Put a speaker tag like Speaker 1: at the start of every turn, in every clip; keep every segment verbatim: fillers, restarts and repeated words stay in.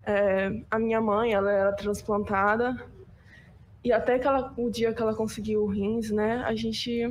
Speaker 1: É, a minha mãe, ela era transplantada e até que ela, o dia que ela conseguiu o rins, né, a gente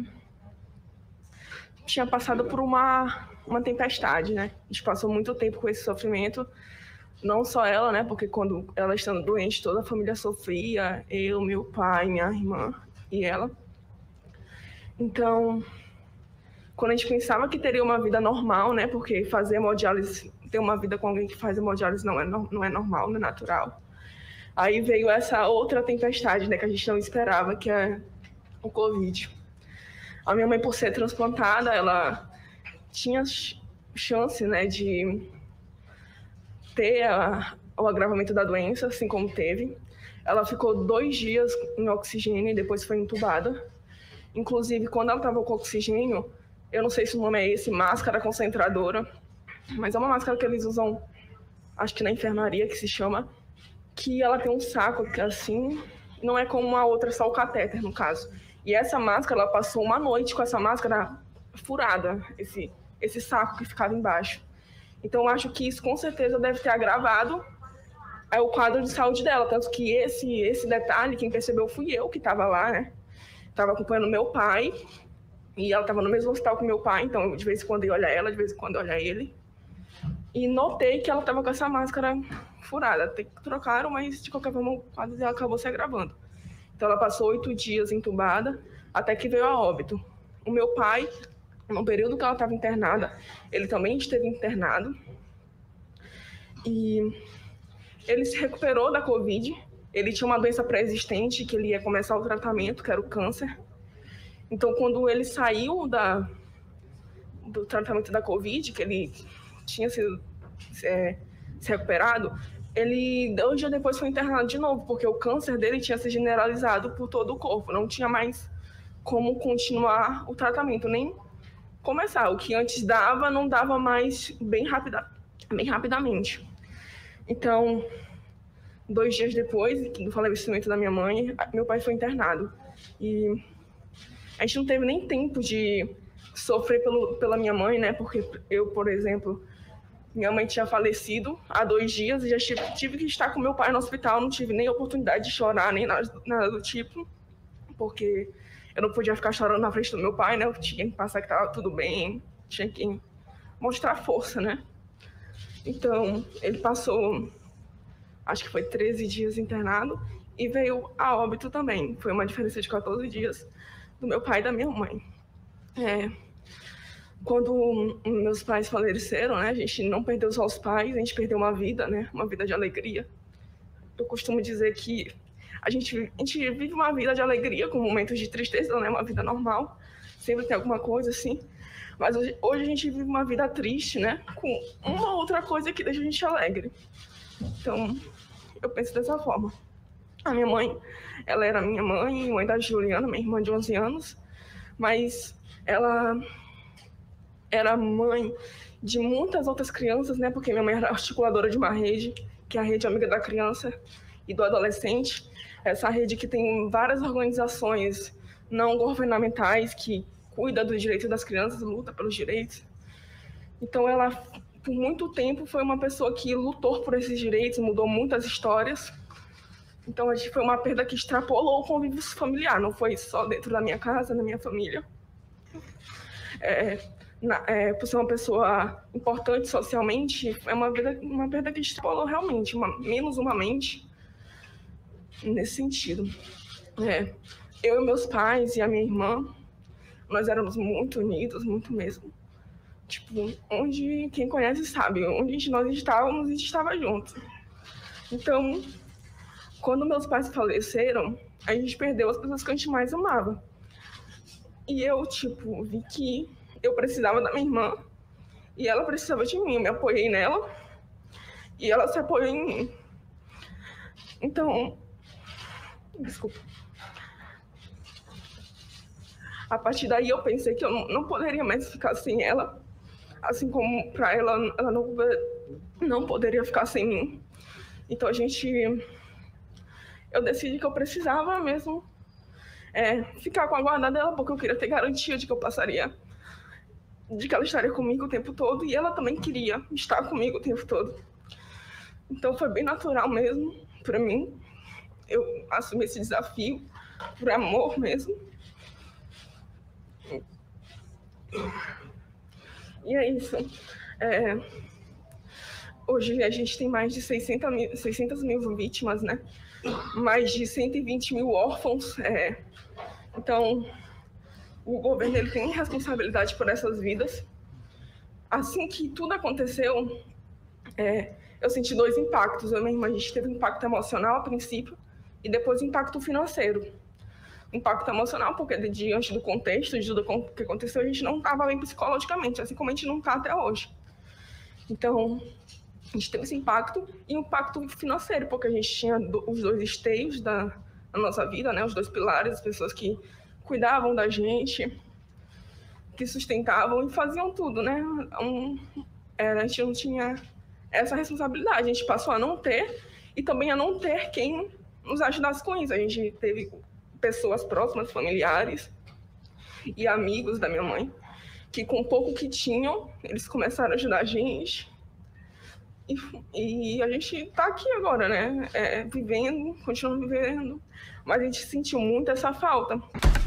Speaker 1: tinha passado por uma, uma tempestade, né? A gente passou muito tempo com esse sofrimento, não só ela, né, porque quando ela estando doente, toda a família sofria, eu, meu pai, minha irmã e ela. Então, quando a gente pensava que teria uma vida normal, né, porque fazer hemodiálise, ter uma vida com alguém que faz hemodiálise não é, não é normal, não é natural. Aí veio essa outra tempestade, né, que a gente não esperava, que é o Covid. A minha mãe, por ser transplantada, ela tinha chance, né, de ter a, o agravamento da doença, assim como teve. Ela ficou dois dias em oxigênio e depois foi entubada. Inclusive, quando ela estava com oxigênio, eu não sei se o nome é esse, máscara concentradora, mas é uma máscara que eles usam, acho que na enfermaria, que se chama, que ela tem um saco que assim, não é como a outra, só o catéter, no caso. E essa máscara, ela passou uma noite com essa máscara furada, esse, esse saco que ficava embaixo. Então, eu acho que isso, com certeza, deve ter agravado é, o quadro de saúde dela. Tanto que esse, esse detalhe, quem percebeu fui eu que estava lá, né? Estava acompanhando meu pai, e ela estava no mesmo hospital que meu pai, então de vez em quando eu olhar ela, de vez em quando eu olhar ele. E notei que ela estava com essa máscara furada. Até que trocaram, mas de qualquer forma o quadro dela acabou se agravando. Então ela passou oito dias entubada, até que veio a óbito. O meu pai, no período que ela estava internada, ele também esteve internado. E ele se recuperou da Covid. Ele tinha uma doença pré-existente, que ele ia começar o tratamento, que era o câncer. Então, quando ele saiu da, do tratamento da Covid, que ele tinha sido é, se recuperado, ele, dois dias depois, foi internado de novo, porque o câncer dele tinha se generalizado por todo o corpo. Não tinha mais como continuar o tratamento, nem começar. O que antes dava, não dava mais bem, rapida, bem rapidamente. Então, dois dias depois do falecimento da minha mãe, meu pai foi internado. E a gente não teve nem tempo de sofrer pelo, pela minha mãe, né? Porque eu, por exemplo, minha mãe tinha falecido há dois dias e já tive, tive que estar com meu pai no hospital. Não tive nem oportunidade de chorar, nem nada, nada do tipo, porque eu não podia ficar chorando na frente do meu pai, né? Eu tinha que passar que estava tudo bem, tinha que mostrar força, né? Então, ele passou, acho que foi treze dias internado e veio a óbito também. Foi uma diferença de quatorze dias do meu pai e da minha mãe. É, quando meus pais faleceram, né, a gente não perdeu só os pais, a gente perdeu uma vida, né, uma vida de alegria. Eu costumo dizer que a gente, a gente vive uma vida de alegria com momentos de tristeza, né, uma vida normal, sempre tem alguma coisa assim. Mas hoje, hoje a gente vive uma vida triste, né, com uma outra coisa que deixa a gente alegre. Então, eu penso dessa forma. A minha mãe, ela era minha mãe, mãe da Juliana, minha irmã de onze anos, mas ela era mãe de muitas outras crianças, né? Porque minha mãe era articuladora de uma rede, que é a Rede Amiga da Criança e do Adolescente. Essa rede que tem várias organizações não governamentais que cuida do direito das crianças, luta pelos direitos. Então ela, por muito tempo, foi uma pessoa que lutou por esses direitos, mudou muitas histórias. Então, a gente foi uma perda que extrapolou o convívio familiar, não foi só dentro da minha casa, da minha família. É, na, é, por ser uma pessoa importante socialmente, é uma, vida, uma perda que extrapolou realmente, uma, menos humanamente, nesse sentido. É, eu e meus pais e a minha irmã, nós éramos muito unidos, muito mesmo. Tipo, onde, quem conhece sabe, onde nós estávamos, a gente estava junto. Então, quando meus pais faleceram, a gente perdeu as pessoas que a gente mais amava. E eu, tipo, vi que eu precisava da minha irmã e ela precisava de mim. Eu me apoiei nela e ela se apoiou em mim. Então, desculpa. A partir daí eu pensei que eu não, não poderia mais ficar sem ela, assim como para ela, ela não, não poderia ficar sem mim. Então a gente... eu decidi que eu precisava mesmo é, ficar com a guarda dela, porque eu queria ter garantia de que eu passaria, de que ela estaria comigo o tempo todo, e ela também queria estar comigo o tempo todo. Então foi bem natural mesmo para mim. Eu assumi esse desafio por amor mesmo. E é isso. É... Hoje a gente tem mais de seiscentas mil, seiscentas mil vítimas, né? Mais de cento e vinte mil órfãos. É... Então, o governo ele tem responsabilidade por essas vidas. Assim que tudo aconteceu, é... eu senti dois impactos. Eu mesma, a gente teve um impacto emocional a princípio e depois um impacto financeiro. Impacto emocional, porque diante do contexto, de tudo que aconteceu, a gente não estava bem psicologicamente, assim como a gente não está até hoje. Então, a gente teve esse impacto e um impacto financeiro, porque a gente tinha os dois esteios da, da nossa vida, né? Os dois pilares, as pessoas que cuidavam da gente, que sustentavam e faziam tudo, né? Um, era, a gente não tinha essa responsabilidade, a gente passou a não ter e também a não ter quem nos ajudasse com isso. A gente teve pessoas próximas, familiares e amigos da minha mãe, que com pouco que tinham, eles começaram a ajudar a gente. E, e a gente tá aqui agora, né? É, vivendo, continuando vivendo, mas a gente sentiu muito essa falta.